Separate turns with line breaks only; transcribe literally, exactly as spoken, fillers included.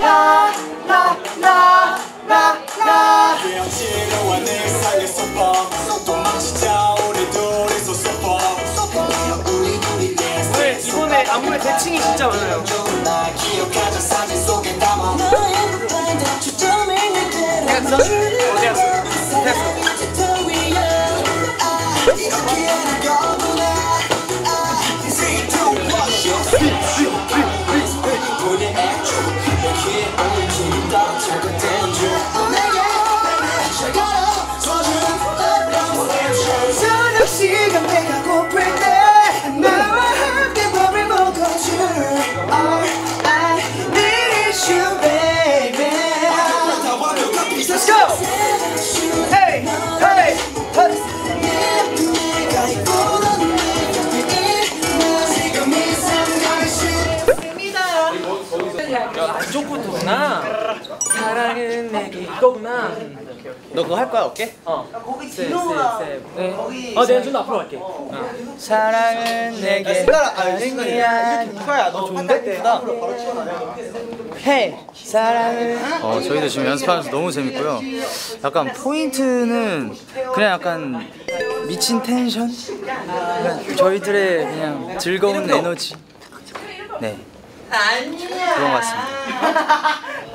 라라라라라 지루한 일상의 소파 도망치자 우리 둘이서 소파
오늘 이번에 안무의 대칭이 진짜 많아요.
기억하자 사진 속에 담아
됐어? 어, 됐어. 됐어.
저녁 시간 배가 고플 때 나와 함께 밥을 먹어줄 I need you baby
Let's go! Hey! Hey! 야, 안쪽부터구나. 사랑은 내게 이거구나.
너 그거 할 거야 어깨?
어. 세, 세, 세. 네. 어, 내가 좀 더 앞으로 갈게.
사랑은 내게 아니야. 이거야 너 좋은데? 예쁘다. 헤이 사랑은. 어 저희도 지금 연습하면서 너무 재밌고요. 약간 포인트는 그냥 약간 미친 텐션? 그냥 저희들의 그냥 즐거운 에너지. 네. 그런 것 같습니다.